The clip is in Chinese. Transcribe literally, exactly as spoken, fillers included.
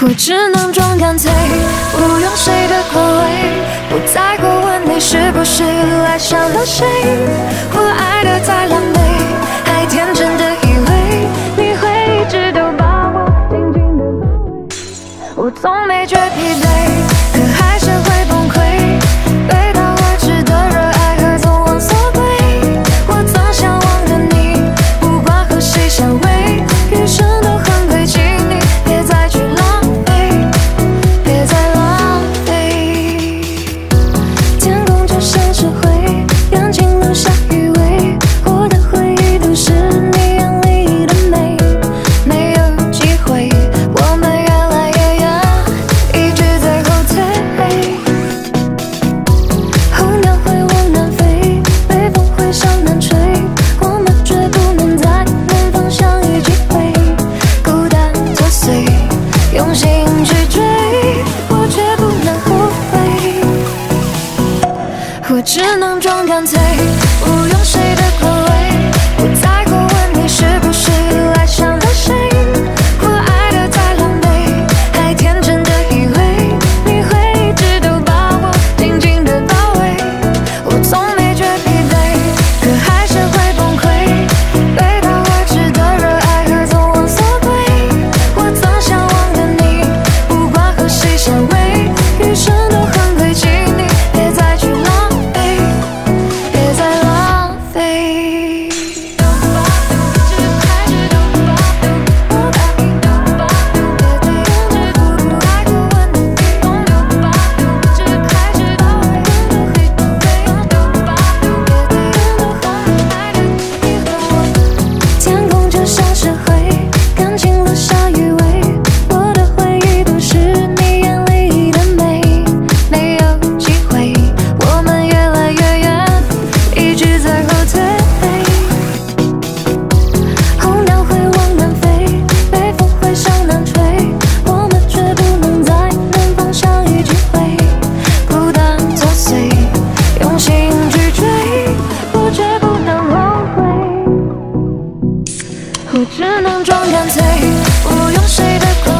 我只能装干脆，不用谁的口味，不在乎问你是不是爱上了谁。我爱的太狼狈，还天真的以为你会一直都把我紧紧的包围。我从没觉疲惫，可还是会崩溃。背道而驰的热爱和纵往所归，我曾向往的你，不管和谁相偎，余生都很亏，请你别再去浪费，别再浪费。天空就像是灰，燃尽了下余味，我的回忆都是你眼里的美。没有机会，我们越来越远，一直在后退。候鸟会往南飞，北风会向南吹，我们绝不能在南方相遇机会。孤单作祟，用心去追，我却不能后悔。我只能装干脆，不用谁的口味，不在乎问你是不是爱上了谁。我爱的太狼狈，还天真的以为你会一直都把我紧紧的包围。我从没觉疲惫，可还是会崩溃。背道而驰的热爱和纵往所归，我曾向往的你，不管和谁相偎，余生都很亏，请你别再去浪费，别再浪费。天空就像是灰，干尽了下余味，我的回忆都是你眼里的美。没有机会，我们越来越远，一直在后退。候鸟会往南飞，北风会向南吹，我们却不能在南方相遇机会。孤单作祟，用心去追，我却不能后悔。我只能装干脆，不用谁的口